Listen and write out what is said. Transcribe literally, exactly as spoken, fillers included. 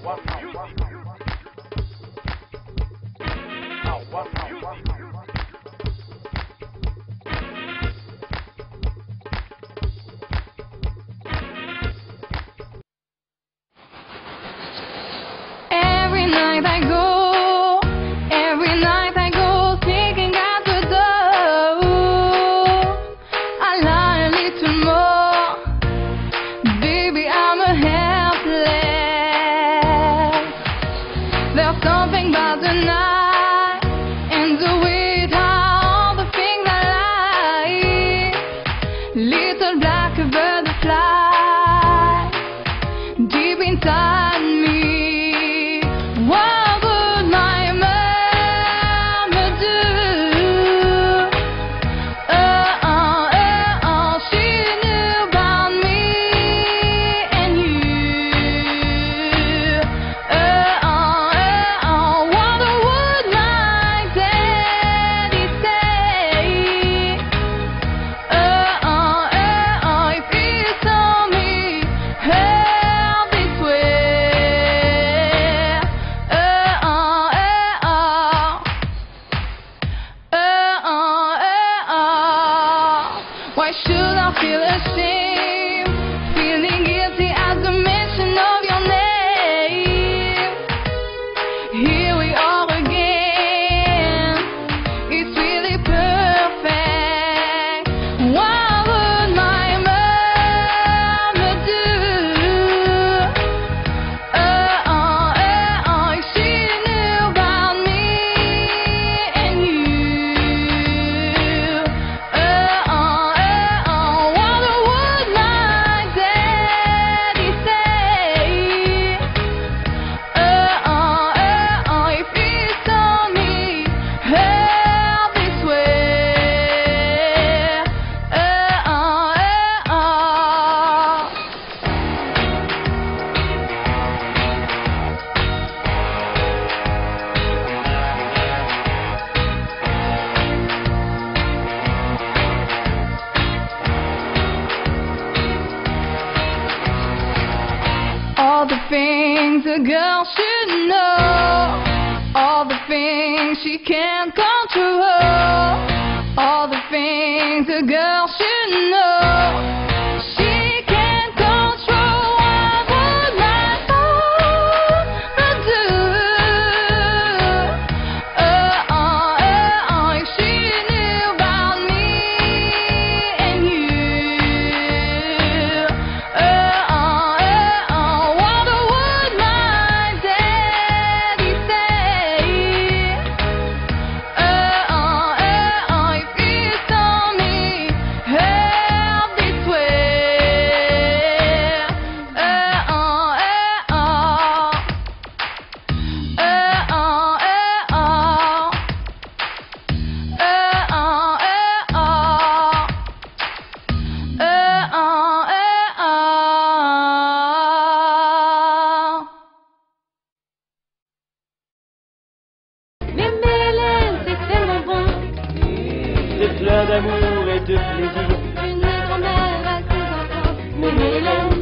Every night I go, every night I go, thinking at the door. I lie a little more, baby, I'm a helpless. There's something about the night and the way it all the things I like. Little black butterfly deep inside me. What would my mama do? Uh, uh, uh, uh, she knew about me and you. Uh, uh, uh, uh, what would my daddy say? Uh, uh, uh, uh, if he saw me held this way. Why should I feel ashamed, feeling guilty at the mention of your name? Here we are again, it's really perfect. What would my mama do? Uh, uh, uh, uh, if she knew about me and you. Uh, uh, all the things a girl should know, all the things she can't control, all the things a girl should know. She can't control. What would my mama do? Uh, uh, uh, uh, if she knew about me and you. Uh, uh, uh, uh, what would my daddy say? Uh, uh, uh, uh, if he saw me held this way. Uh, uh, uh, uh. Uh, uh, uh, uh. Uh, uh, uh, uh. Uh, uh, uh, uh. Mais Mélène, c'est tellement bon, C'est plein d'amour et de plaisir. une grand-mère à ses enfants. Mais Mélène,